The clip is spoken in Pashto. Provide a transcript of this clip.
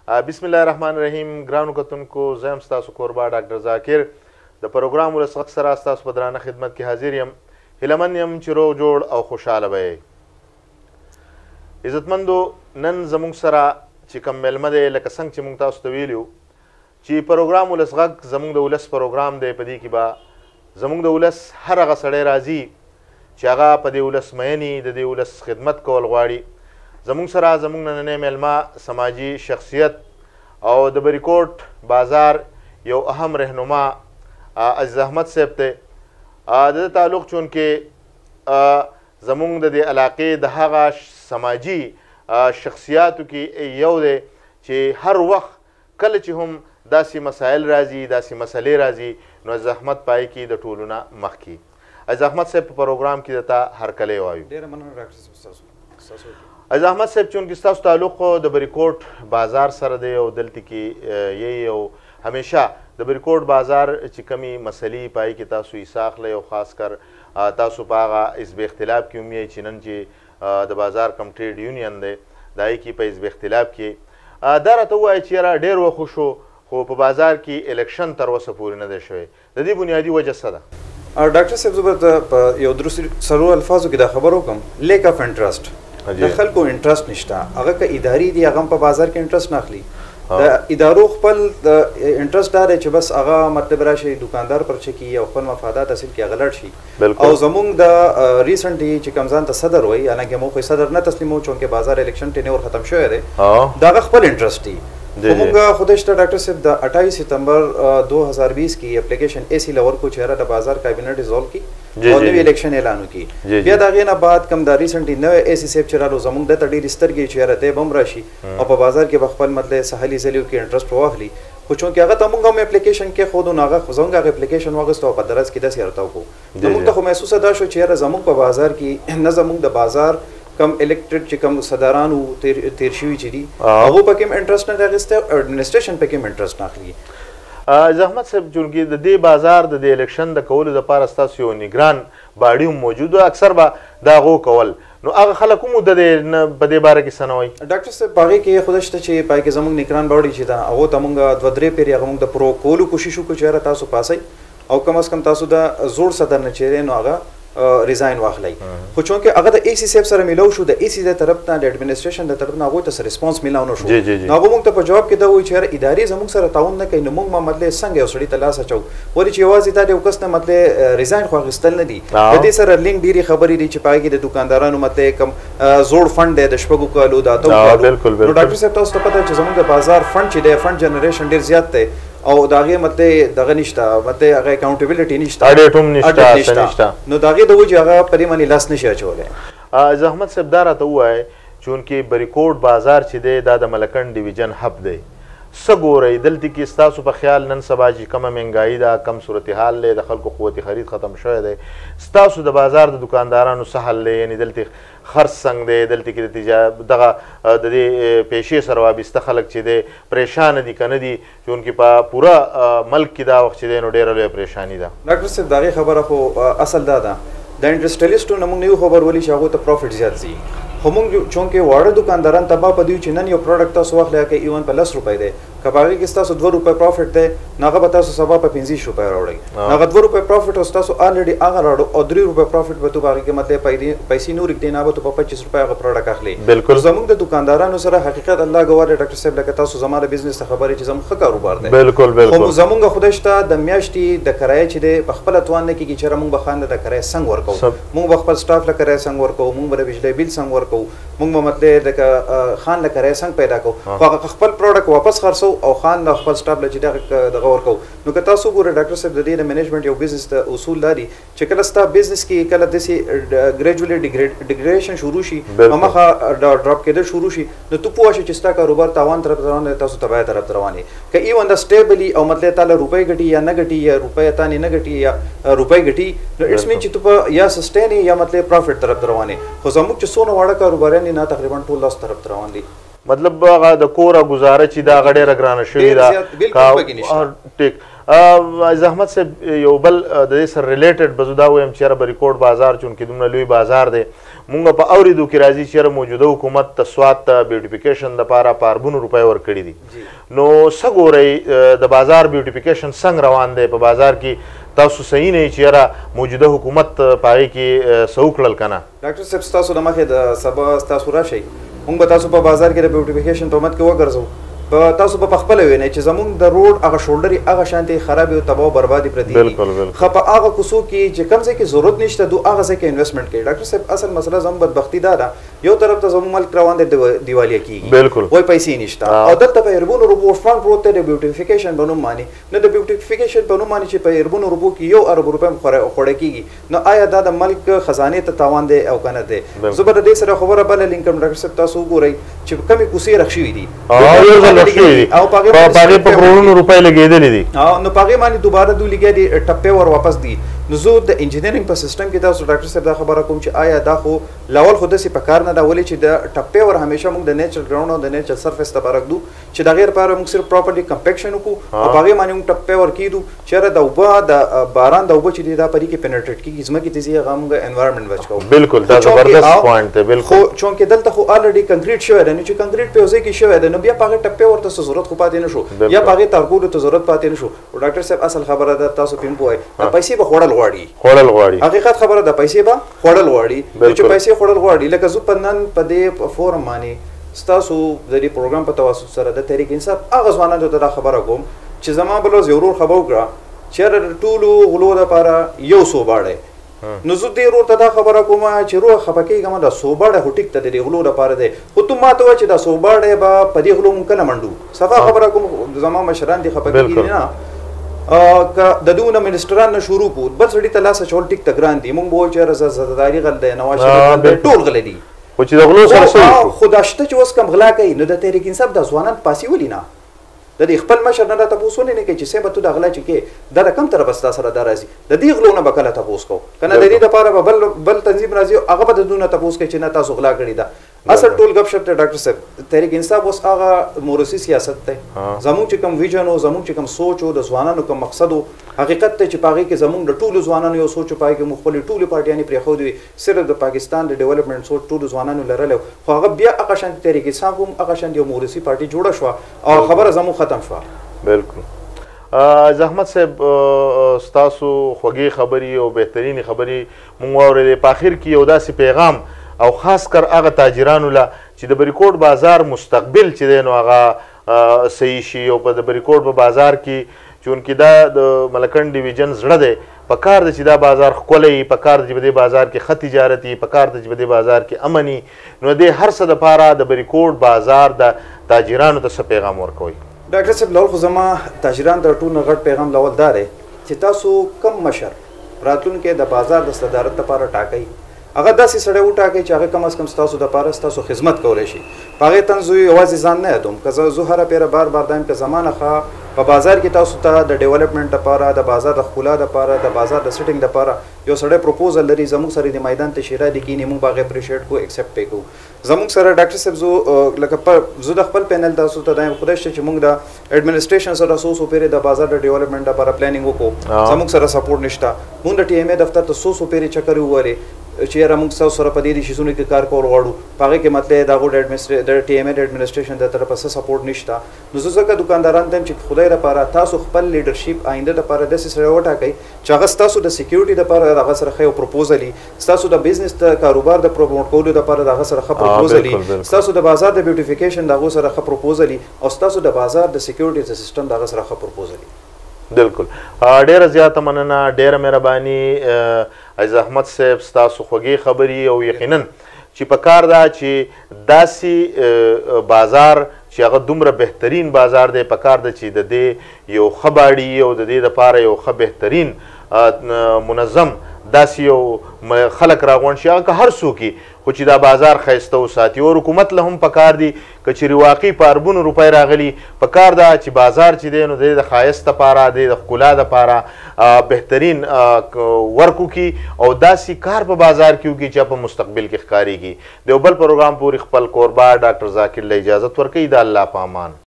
بسم الله الرحمن الرحیم. ګرانو کتونکو، زه یم ستاسو کوربه ډاکټر ذاکر د پروګرام ولس غږ سره ستاسو په درانه خدمت کې حاضر یم. هیلهمند یم چې روغ جوړ او خوشحاله به یې. عزتمندو، نن زموږ سره چې کوم میلمه دی، لکه څنګه چې موږ تاسو ته ویلي وو چې پروګرام ولس غږ زموږ د ولس پروګرام دی. په دې کې به زموږ د ولس هر هغه سړی راځي چې هغه په دې ولس مینې د دې ولس خدمت کول غواړي. زموږ سره زموږ نننی میلمه سماجي شخصیت او د بریکوټ بازار یو اهم رهنما عزیز احمد صاحب دی. د تعلق چونکې زموږ د دې علاقې د هغه سماجي شخصیاتو کې یو دی چې هر وخت کله چې هم داسې مسایل راځي، داسې مسلې راځي، نو عزیز احمد پای کې د ټولو نه مخکې. عزیز احمد صاحب په پروګرام کې درته هرکلی وایو. ډېره مننه ډاکټر صاحب. عزیز احمد صاحب، چونکې ستاسو تعلق د بریکوټ بازار سره دی او دلته کې یې او همیشه د بریکوټ بازار چې کمی مسلې پای کې تاسو حصه اخلئ او خاص کر تاسو په هغه حزب اختلاف کې هم یې چې نن چې د بازار کم ټریډ یونین دی د هغې کې په حزب اختلاف کې دا راته ووایه چې یاره ډېر وخت شو خو په بازار کې الیکشن تر اوسه پورې نه دی شوی. د دې بنیادي وجه څه ده؟ ډاکټر صاحب، زه به په یو درو سرو الفاظو کې دا خبر وکړم. لیک اف انټرسټ، د خلکو انټرسټ نشته. هغه که اداري دي هغه په بازار کې انټرسټ نه اخلي. د ادارو خپل انټرسټ دا دی چې بس هغه مطلب راشي دکاندار پرچه کړي او خپل مفادات حاصل کړي، هغه لړ شي. او زمونږ د ریسنټلی چې کوم ځان ته صدر وایي، حالانکې موږ صدر نه تسلیمو چونکې بازار الیکشن ټینور ختم شوی دی، د هغه خپل انټرسټ دی. موږ خودش ته ډاکټر صاحب د 28 سپتمبر 2020 کې اپلیکیشن ایسی لور کو چهره د بازار کابینه ډیزولو کی او نوی الیکشن اعلان وکړي. بیا د هغې نه بعد کوم د ریسنټلی نوی ایسی صاحب چې رالو زموږ دته ډېرې سترګې چهره دی به هم راشي او په بازار کې به خپل مطلب سهلي ځلیو کې انټرسټ واخلي. خو چونکې هغه ته موږ هم اپلیکیشن کې خود نو هغه زموږ هغه اپلیکیشن واغستو په درس کې داسې ورته وکړو. موږ ته خو محسوسه دا شو چې یاره زموږ په بازار کې نه زموږ د بازار کم الیکټډ چې کم صدران وو تیر شوي چې دي هغو پکې هم انټرسټ نه اخیستی او ایډمنسټریشن پکې هم انټرسټ نه اخلي. زحمت صاحب، چونکې د دې بازار د دې الیکشن د کولو دپاره ستاسو یو نګران باډي هم موجود و، اکثر به د هغو کول. نو هغه خلک هم د دې په دې باره کې څه نه وایي؟ ډاکټر صاحب، په هغې کې خدای شته چې پای کې زموږ نګران باډي چې ده هغو ته موږ 2-3 پیرې هغه موږ د پرو کولو کوشش وکړو چې یاره تاسو پاسئ او کم از کم تاسو د زوړ صدر نه چې دی نو هغه ریزاین واخلئ. خو چونکې هغه د ای سی صاحب سره میلاو شو، د ای سی د طرف نه د ایډمنسټریشن د طرف نه هغوی ته ریسپانس میلاو نه شو. نو هغه موږ ته په جواب کې دا وایي چې یاره ادارې زموږ سره تعاون نه کوي، نو موږ به مطلب څنګه یو سړي ته لاس اچوو؟ ولې چې یوازې دا د یو کس نه مطلب ریزاین خو اخیستل نه دي، د دې سره لینک ډېرې خبرې دي چې په هغې کې د دوکاندارانو مطلب کم زوړ فنډ دی د 6 کالو د 8 کالو. نو ډاکټر صاحب، تاسو ته پته چې زموږ د بازار فنډ چې دی فنډ جنریشن ډېر زیات دی او د هغې مطلب دغه نشته، مطلب هغه اکاونټیبلټي نشته، اډیټ هم نشته. نو د هغې د وجې هغه په دې باندې لاس نشي اچولی. زحمت صاحب، دا راته ووایه چونکې بریکوټ بازار چې دی دا د ملکن ډیویژن هب دی، څه ګورئ دلته کې ستاسو په خیال نن سبا چې کومه مهنګایي ده، کم صورتحال دی، د خلکو قوت خرید ختم شوی دی، ستاسو د بازار د دکاندارانو څه حل دی؟ یعنې دلته خرڅ څنګه دی؟ دلته کې دغه د دې پیشې سره وابسته خلک چې دی پریشانه دي که نه دي؟ چونکې په پوره ملک کې دا وخت چې دی نو ډېره لویه پریشاني ده. ډاکټر صاحب، د هغې خبره خو اصل دا ده، د انډسټریلیسټو نه موږ نه یو خبر ولي چې هغو ته پروفیټ زیات ځي. خو موږ چونکې واړه دکانداران تباه په دیو چې نن یو پروډکټ تاسو واخلئ که ایون په 10 روپۍ دی، که په هغې کې ستاسو 2 روپۍ پروفیټ دی نو هغه به تاسو سبا په 25 روپۍ راوړئ. هغه 2 روپۍ پروفیټ او ستاسو الریډي هغه راوړو او 3 روپۍ پروفیټ به تو په هغې کې مطلب پیسې نور ږدي نه به تو په 25 روپۍ هغه پروډکټ اخلي. زموږ د دکاندارانو سره حقیقت الله ګواه دی ډاکټر صاحب، لکه تاسو زما د بزنس ته خبرې چې زموږ ښه کاروبار دی. خو زموږ خدای شته د میاشتې د کرایه چې دی په خپله توان نه کېږي چې موږ به خانده د کرایه څنګه ورکوو، موږ به خپل سټاف له کرایه څنګه ورکوو، موږ به د بجلی بیل څنګه ورکوو، موږ به مطلب د خان له کرایه څنګه پیدا کوو، خو هغه خپل پروډکټ واپس خرڅو او خان د خپل سټاف له چې دغه ورکوو. نو که تاسو ګورئ ډاکټر صاحب، د دې د مینجمنټ یو بزنس ته اصول دا دي چې کله ستا بزنس کې کله داسې ګریجولي ډیګریډیشن شروع شي، هماغه ډراپ کېدل شروع شي، نو تو پوه شې چې ستا کاروبار تاوان طرف ته روان دی، تاسو تباهۍ طرف ته روان یې. که ایون د سټیبلي او مطلب تا له روپۍ ګټي یا نه ګټي یا روپۍ تانې نه ګټي یا روپۍ ګټي، نو اټس مین چې تو په یا سسټین یا مطلب پروفیټ طرف ته روان یې. خو زموږ چې څونه واړه کاروباریان دي نه تقریبا ټول لاس طرف ته روان دي. مطلب هغه د کوره گزاره چې دا هغه ډېره ګرانه شوې ده. ټیک. احمد صاحب، یو بل د دې سره ریلیټډ به زه دا وایم چې یاره بریکوټ بازار چونکې دومره لوی بازار دی، مونږ په اوریدو کې راځي چې موجوده حکومت ته سوات ته بیوټیفیکیشن دپاره په اربونو روپۍ ورکړي دي نو څه ګورئ د بازار بیوټیفیکیشن څنګه روان دی په بازار کې تاسو صحیح نه چې یاره موجوده حکومت په هغې کې څه وکړل که نه ډاکټر صاحب ستاسو د مخې د سبا ستاسو راشئ موږ به تاسو په بازار کې د بیوټیفیکیشن په مت کې وګرځو په تاسو په خپل وینئ چې زموږ د روډ هغه شولډر هغه شانتي خراب او تباہ او بربادي پرتی دي خو په هغه کوڅو کې چې کم ځای کې ضرورت نشته دو هغه ځای کې انویسټمنټ کوي ډاکټر صاحب اصل مسله زموږ بدبختی دا ده یو طرف ته زموږ ملک روان دی دیوالیا کیږي وای پیسې نشته او دلته په اربونو روپو فند پروت دی د بیوټیفیکیشن په نوم باندې نه د بیوټیفیکیشن په نوم باندې چې په اربونو روپو کې 1 ارب روپۍ خوړه کیږي نو آیا دا د ملک خزانه ته تاوان دی او کنه دی زبر دې سره خبره بل لینکم ډاکټر صاحب تاسو وګورئ چې کمی کوسي رخصوي دي او په کروڑونو روپۍ لګېدلې دي نو پاغه باندې دوباره دوی لګیا دي ټپه ور واپس دي نو زه د انجینرینګ په سیستم کې تاسو ډاکټر صاحب دا خبره کوم چې آیا دا خو لاول خو داسې په کار نه دا ولې چې د ټپه ور همیشه موږ د نیچرل ګراوند او د نیچرل سرفیس ته برګدو چې دا غیر لپاره موږ صرف پراپرلی کمپیکشن وکړو او پاغه باندې موږ ټپه ور کیدو چې د اوبه د باران د اوبه چې دا پرې کې پینټریټ کیږي ځمکې ته زیغه موږ انوایرنمنت بچو بالکل دا زبردست پوینټ دی بالکل خو چونکه دلته خو الریډي کنکریټ شوی دی نو چې کنکریټ په ځای کې شوی دی نو بیا پاغه ټپه ورته ضرورت خو پاتې نشو یا پاغه تارګولو ته ضرورت پاتې نشو ډاکټر صاحب اصل خبره ده تاسو پین پوهی د پیسې به خوړل غواړي حقیقت خبره ده پیسې به خوړل غواړي چې پیسې خوړل غواړي لکه زه په نن په دې فورم باندې ستاسو د دې پروګرام په توسط سره د تحریک انصاف هغه ځوانانو ته دا خبره کوم چې زما بل ورځ یو ورور خبر وکړه چې ټولو غلو دپاره یو صوباړی نو زه دې ورور ته دا خبره کوم چې روح خفه کېږم دا صوباړی خو ټیک ته د دې غلو دپاره دی خو ته ما ته وایه چې دا صوباړی به په دې غلو مونږ کله منډو صفا خبره کوم زما مشران دې خفه کېږي نه که د دونه منسټران نه شروع کو بل سړي ته لاس چول ټیک ته ګران دي مونږ به وایو چې زرداري غل دی نواز شریف غل دی ټول غل دي خو چې د غلو سره خو دا شته چې اوس کم غلا کوي نو د تحریک انصاف د ځوانان پاسي ولي نه د دې خپل مشر نه تاسو نه کوي چې سبا ته د غلا چې کې دا کم تر بستا سره دا راځي د دې غلو نه بکله تاسو کو کنه د دې لپاره بل تنظیم راځي هغه به د دونه تاسو کې چې نه تاسو غلا کړی دا اصل ټول غب شپ ته ډاکټر صاحب تحریک انصاف اوس هغه مورثي سیاست ته زموږ چې کوم ویژن او زموږ چې کوم سوچ او د ځوانانو کوم مقصد او حقیقت ته چې پاغي کې زموږ د ټولو ځوانانو یو سوچ پای کې مخبل ټولو پارټیانې پرې خو دي صرف د پاکستان د ډیولپمنٹ سوچ ټولو ځوانانو لرل خو هغه بیا هغه شان تحریک انصاف هم هغه شان یو مورثي پارټي جوړه شو او خبره زمو ختم شو بالکل زحمت صاحب ستاسو خوږې خبرې او بهترینې خبرې مونږ واورېدې په اخر کې یو داسې پیغام او خاص کر هغه تاجرانو له چې د بریکوټ بازار مستقبل چې دی نو هغه صحیح شي او په د بریکوټ په بازار کې چونکې دا د ملکن ډیویژن زړه دی پکار دی چې دا بازار ښکلی پکار دی چې په دې بازار کې ښه تجارت وي پکار دی چې په دې بازار کې امن وي نو دې هر څه دپاره د بریکوټ بازار د تاجرانو ته څه پیغام ورکوئ ډاکټر صاحب لول خو زما تاجران ته ټول غټ پیغام لول دا دی چې تاسو کم مشر راتلونکي د بازار د صدارت لپاره ټاکئ هغه داسې سړی وټاکئ چې هغه کم از کم ستاسو دپاره ستاسو خدمت کولی شي په هغې تن زه یوازې ځان نه یادوم که زه هره پیره بار بار دایم که زمانه ښه په بازار کې تاسو ته د ډیولپمنټ لپاره د بازار د ښکلا لپاره د بازار د سیټینګ لپاره یو سړی پروپوزل لري زموږ سره د میدان ته شیرا دي کینې موږ هغه اپریشیټ کو ایکسپټ پې کوو زموږ سره ډاکټر صاحب لکه زه د خپل پینل تاسو ته دایم خدای شته چې موږ د ایډمنسټریشن سره څو پیرې د بازار د ډیولپمنټ لپاره پلانینګ وکړو زموږ سره سپورټ نشته موږ د ټي ایم ای دفتر ته څو پیرې چکر ووالې چې یاره موږ ستاسو سره په دې شیزونو کې کار کول غواړو په هغې کې مطلب د هغو د ټي ایم ای د ایډمنسټریشن د طرفه څه سپورټ نشته نو زه ځکه دکانداران ته چې خدای لپاره تاسو خپل لیډرشپ آینده لپاره داسې سړی وټاکئ چې هغه ستاسو د سیکیورټي لپاره د هغه سره ښه یو پروپوزل وي ستاسو د بزنس د کاروبار د پروموټ کولو لپاره د هغه سره ښه پروپوزل وي ستاسو د بازار د بیوټیفیکیشن د هغو سره ښه پروپوزل وي او ستاسو د بازار د سیکیورټي د سیستم د هغه سره ښه پروپوزل وي بالکل ډیره زیاته مننه ډیره مهرباني عزیز احمد صاحب ستاسو خوږې خبرې او یقینا چې په کار ده چې داسې بازار چې هغه دومره بهترین بازار دی په کار ده چې د دې یو ښه باډي او د دې دپاره یو ښه بهترین منظم داسې یو خلک راغونډ شي هغه که هر څوک خو چې دا بازار ښایسته وساتي او حکومت له هم پکار دي که چېرې واقعي په اربونو روپۍ راغلي پکار ده چې بازار چې دی نو د ښایست دپاره د ښکلا دپاره بهترین ورک وکړي او داسې کار په بازار کې وکړي چې په مستقبل کې ښکارېږي د یو بل پروګرام پورې خپل کوربه ډاکټر ذاکر له اجازت ورکوي د الله په امان